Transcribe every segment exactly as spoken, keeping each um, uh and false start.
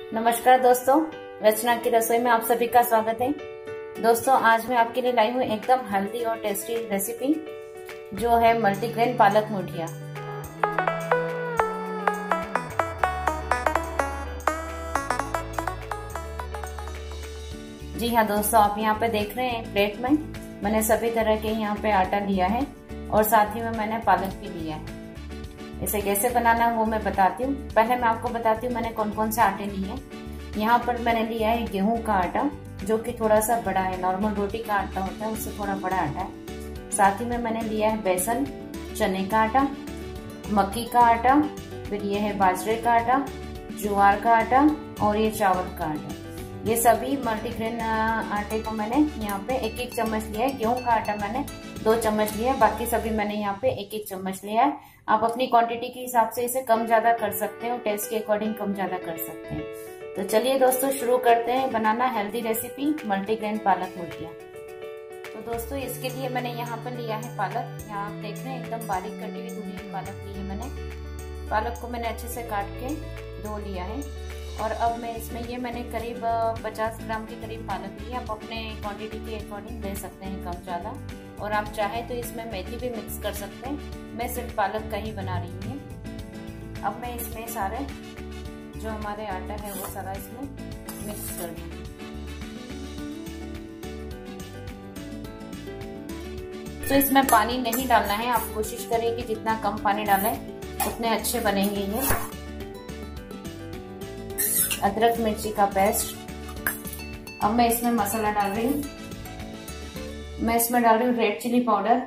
नमस्कार दोस्तों, रचना की रसोई में आप सभी का स्वागत है। दोस्तों, आज मैं आपके लिए लाई हूँ एकदम हेल्दी और टेस्टी रेसिपी जो है मल्टीग्रेन पालक मुठिया। जी हाँ दोस्तों, आप यहाँ पे देख रहे हैं प्लेट में मैंने सभी तरह के यहाँ पे आटा लिया है और साथ ही में मैंने पालक भी लिया है। इसे कैसे बनाना है वो मैं बताती हूँ। पहले मैं आपको बताती हूँ मैंने कौन कौन से आटे लिए हैं। यहाँ पर मैंने लिया है गेहूं का आटा जो कि थोड़ा सा बड़ा है, नॉर्मल रोटी का आटा होता है उससे थोड़ा बड़ा आटा है। साथ ही में मैंने लिया है बेसन, चने का आटा, मक्की का आटा, फिर ये है बाजरे का आटा, ज्वार का आटा और ये चावल का आटा। ये सभी मल्टीग्रेन आटे को मैंने यहाँ पे एक एक चम्मच लिया है। गेहूं का आटा मैंने दो चम्मच लिया है, बाकी सभी मैंने यहाँ पे एक एक चम्मच लिया है। आप अपनी क्वांटिटी के हिसाब से इसे कम ज्यादा कर सकते हो, टेस्ट के अकॉर्डिंग कम ज्यादा कर सकते हैं। तो चलिए दोस्तों शुरू करते हैं बनाना हेल्दी रेसिपी मल्टीग्रेन पालक मुठिया। तो दोस्तों इसके लिए मैंने यहाँ पर लिया है पालक। यहाँ आप देख रहे हैं एकदम बारीक कटी हुई धुली हुई पालक ली है मैंने। पालक को मैंने अच्छे से काट के धो लिया है और अब मैं इसमें ये मैंने करीब पचास ग्राम के करीब पालक ली है। आप अपने क्वांटिटी के अकॉर्डिंग ले सकते हैं कम ज़्यादा, और आप चाहे तो इसमें मेथी भी मिक्स कर सकते हैं। मैं सिर्फ पालक का ही बना रही हूँ। अब मैं इसमें सारे जो हमारे आटा है वो सारा इसमें मिक्स कर दूँगी। तो इसमें पानी नहीं डालना है, आप कोशिश करें कि जितना कम पानी डालें उतने अच्छे बनेंगे ये। अदरक मिर्ची का पेस्ट। अब मैं इसमें मसाला डाल रही हूँ। मैं इसमें डाल रही हूँ रेड चिली पाउडर,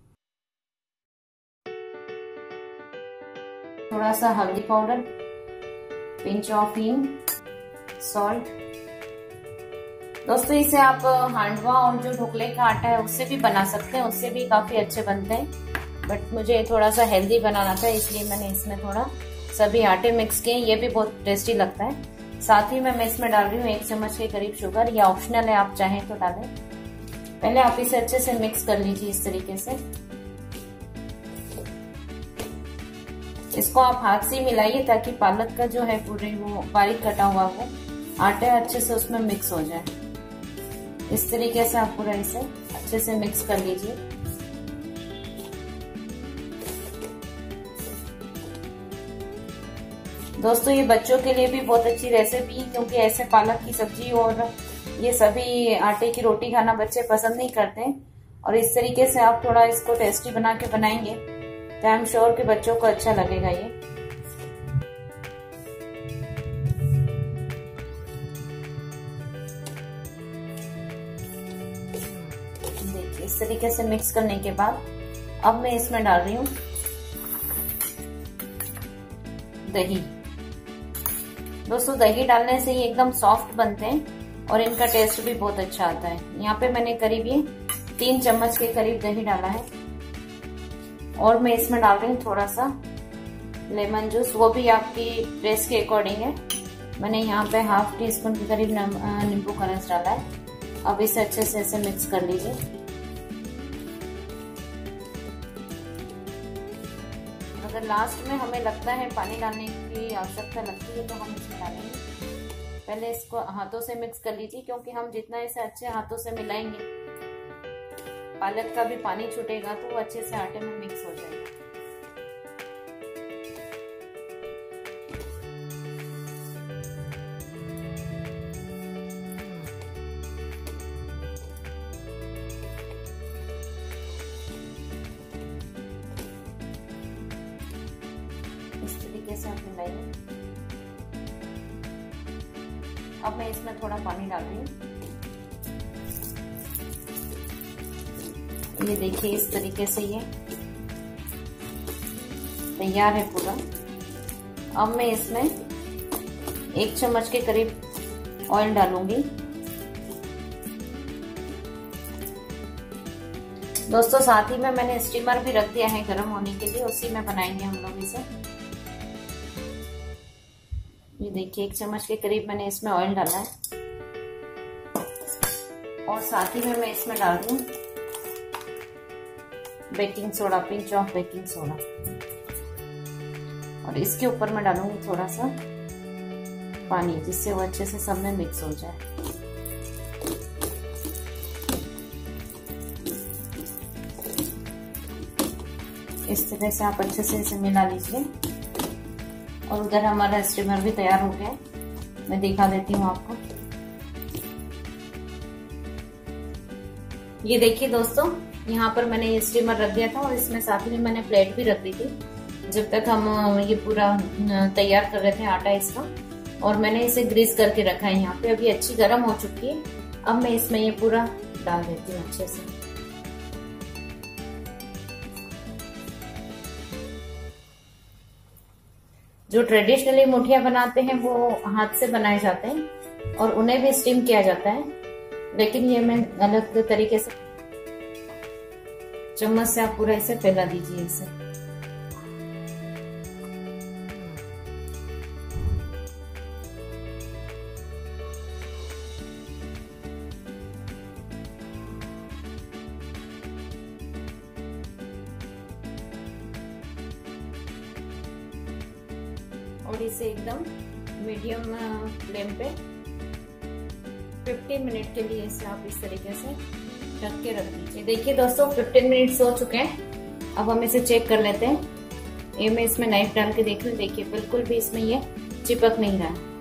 थोड़ा सा हल्दी पाउडर, पिंच ऑफ हींग, सॉल्ट। दोस्तों इसे आप हांडवा और जो ढोकले का आटा है उससे भी बना सकते हैं, उससे भी काफी अच्छे बनते हैं, बट मुझे थोड़ा सा हेल्दी बनाना था इसलिए मैंने इसमें थोड़ा सभी आटे मिक्स किए। ये भी बहुत टेस्टी लगता है। साथ ही में मैं इसमें डाल रही हूँ एक चम्मच के करीब शुगर। या ऑप्शनल है, आप चाहें तो डालें। पहले आप इसे अच्छे से मिक्स कर लीजिए इस तरीके से। इसको आप हाथ से मिलाइए ताकि पालक का जो है पूरे वो बारीक कटा हुआ वो आटा अच्छे से उसमें मिक्स हो जाए। इस तरीके से आप पूरा इसे अच्छे से मिक्स कर लीजिए। दोस्तों ये बच्चों के लिए भी बहुत अच्छी रेसिपी है, क्योंकि ऐसे पालक की सब्जी और ये सभी आटे की रोटी खाना बच्चे पसंद नहीं करते। और इस तरीके से आप थोड़ा इसको टेस्टी बना के बनाएंगे तो आई एम श्योर कि बच्चों को अच्छा लगेगा ये। देखिए इस तरीके से मिक्स करने के बाद अब मैं इसमें डाल रही हूँ दही। दोस्तों दही डालने से ये एकदम सॉफ्ट बनते हैं और इनका टेस्ट भी बहुत अच्छा आता है। यहाँ पे मैंने करीब ये तीन चम्मच के करीब दही डाला है और मैं इसमें डाल रही हूँ थोड़ा सा लेमन जूस, वो भी आपकी टेस्ट के अकॉर्डिंग है। मैंने यहाँ पे हाफ टी स्पून के करीब नींबू का रस डाला है। अब इसे अच्छे से ऐसे मिक्स कर लीजिए। अगर लास्ट में हमें लगता है पानी डालने की आवश्यकता लगती है तो हम इसमें डालेंगे। पहले इसको हाथों से मिक्स कर लीजिए, क्योंकि हम जितना इसे अच्छे हाथों से मिलाएंगे पालक का भी पानी छूटेगा तो वो अच्छे से आटे में मिक्स हो जाएगा। इस तरीके से आप मिलाइए। अब मैं इसमें थोड़ा पानी डाल रही हूँ। ये देखिए इस तरीके से ये तैयार है पूरा। अब मैं इसमें एक चम्मच के करीब ऑयल डालूंगी। दोस्तों साथ ही में मैंने स्टीमर भी रख दिया है गर्म होने के लिए, उसी में बनाएंगे हम लोग इसे। ये देखिए एक चम्मच के करीब मैंने इसमें ऑयल डाला है और साथ ही में मैं इसमें डाल रही हूँ baking soda, pinch of baking soda. और इसके ऊपर मैं डालूंगी थोड़ा सा पानी, जिससे वो अच्छे से सब में मिक्स हो जाए। इस तरह से आप अच्छे से इसे मिला लीजिए। और उधर हमारा स्टीमर भी तैयार हो गया है, मैं दिखा देती हूँ आपको। ये देखिए दोस्तों, यहाँ पर मैंने ये स्टीमर रख दिया था और इसमें साथ में मैंने प्लेट भी रख दी थी जब तक हम ये पूरा तैयार कर रहे थे आटा इसका। और मैंने इसे ग्रीस करके रखा है यहाँ पे। अभी अच्छी गर्म हो चुकी है। अब मैं इसमें ये पूरा डाल देती हूँ अच्छे से। जो ट्रेडिशनली मुठिया बनाते हैं वो हाथ से बनाए जाते हैं और उन्हें भी स्टीम किया जाता है, लेकिन ये मैं अलग तरीके से, चम्मच से आप पूरा इसे फैला दीजिए इसे। और इसे एकदम मीडियम फ्लेम पे पंद्रह मिनट के लिए इसे आप इस तरीके से ढक के रख दीजिए। देखिए दोस्तों, पंद्रह मिनट हो चुके हैं। अब हम इसे चेक कर लेते हैं। ये मैं इसमें नाइफ डाल के देख रही हूँ। देखिए बिल्कुल भी इसमें ये चिपक नहीं रहा है।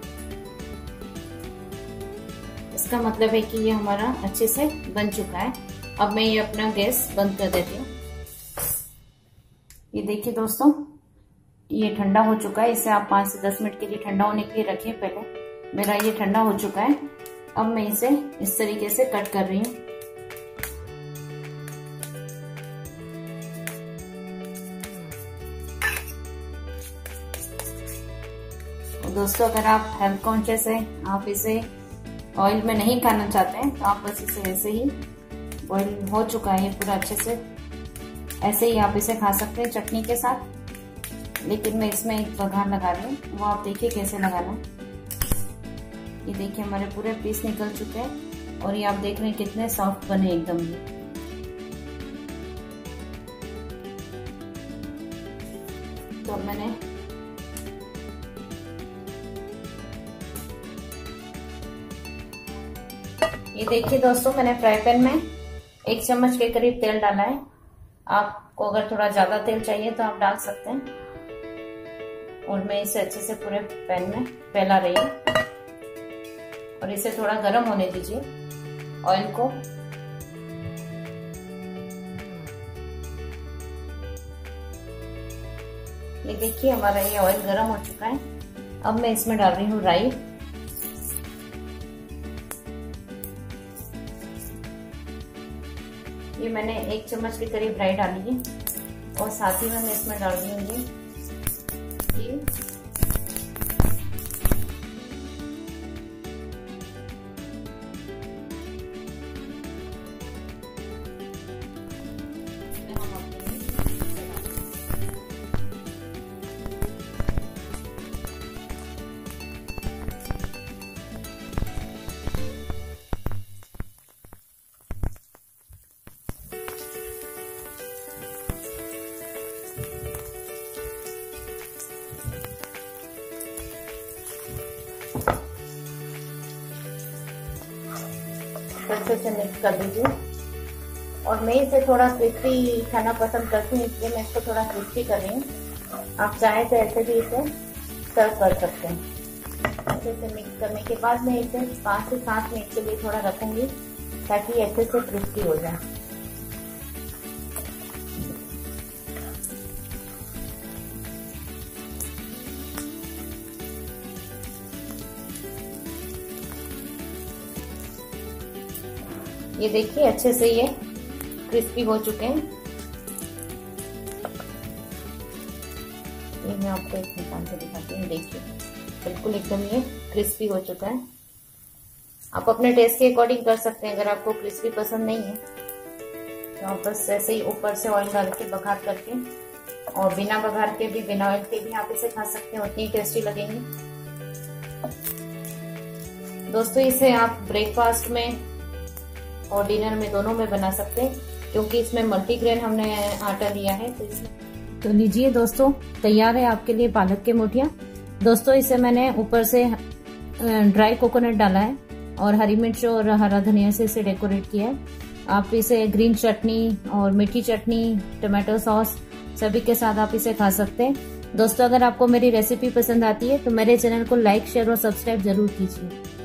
इसका मतलब है कि ये हमारा अच्छे से बन चुका है। अब मैं ये अपना गैस बंद कर देती हूँ। ये देखिए दोस्तों, ये ठंडा हो चुका है। इसे आप पाँच से दस मिनट के लिए ठंडा होने के लिए रखिए पहले। मेरा ये ठंडा हो चुका है। अब मैं इसे इस तरीके से कट कर रही हूँ। दोस्तों, अगर आप हेल्थ कॉन्शियस हैं, आप इसे ऑयल में नहीं खाना चाहते हैं, तो आप बस इसे ऐसे ही, बॉईल हो चुका है ये पूरा अच्छे से, ऐसे ही आप इसे खा सकते हैं चटनी के साथ। लेकिन मैं इसमें एक बघार लगा रही हूँ, वो आप देखिए कैसे लगाना है। ये देखिए हमारे पूरे पीस निकल चुके हैं और ये आप देख रहे हैं कितने सॉफ्ट बने एकदम। ये तो मैंने ये देखिए दोस्तों, मैंने फ्राई पैन में एक चम्मच के करीब तेल डाला है। आपको अगर थोड़ा ज्यादा तेल चाहिए तो आप डाल सकते हैं। और मैं इसे अच्छे से पूरे पैन में फैला रही हूँ और इसे थोड़ा गर्म होने दीजिए ऑयल को। ये देखिए हमारा ये ऑयल गर्म हो चुका है। अब मैं इसमें डाल रही हूँ राई। ये मैंने एक चम्मच के करीब राई डाली है और साथ ही में मैं इसमें डाल रही हूँ ये अच्छे से मिक्स कर दीजिए। और मैं इसे थोड़ा क्रिस्पी खाना पसंद करती हूँ, इसलिए मैं इसको थोड़ा क्रिस्पी कर रही हूँ। आप चाहे तो ऐसे भी इसे सर्व कर सकते हैं। अच्छे से मिक्स करने के बाद मैं इसे पाँच से सात मिनट के लिए थोड़ा रखूंगी ताकि अच्छे से क्रिस्पी हो जाए। ये देखिए अच्छे से ये क्रिस्पी हो चुके हैं। ये मैं आपको एक निकाल के दिखाती हूँ। देखिए बिल्कुल एकदम ये क्रिस्पी हो चुका है। आप अपने टेस्ट के अकॉर्डिंग कर सकते हैं। अगर आपको क्रिस्पी पसंद नहीं है तो आप बस ऐसे ही ऊपर से ऑयल डाल के बघार करके, और बिना बघार के भी, बिना ऑयल के भी आप इसे खा सकते हैं, उतनी टेस्टी लगेंगे। दोस्तों, इसे आप ब्रेकफास्ट में और डिनर में दोनों में बना सकते हैं, क्योंकि इसमें मल्टीग्रेन हमने आटा लिया है। तो इसमें तो लीजिए दोस्तों, तैयार है आपके लिए पालक के मुठिया। दोस्तों, इसे मैंने ऊपर से ड्राई कोकोनट डाला है और हरी मिर्च और हरा धनिया से इसे डेकोरेट किया है। आप इसे ग्रीन चटनी और मीठी चटनी, टमाटो सॉस सभी के साथ आप इसे खा सकते हैं। दोस्तों, अगर आपको मेरी रेसिपी पसंद आती है तो मेरे चैनल को लाइक, शेयर और सब्सक्राइब जरूर कीजिए।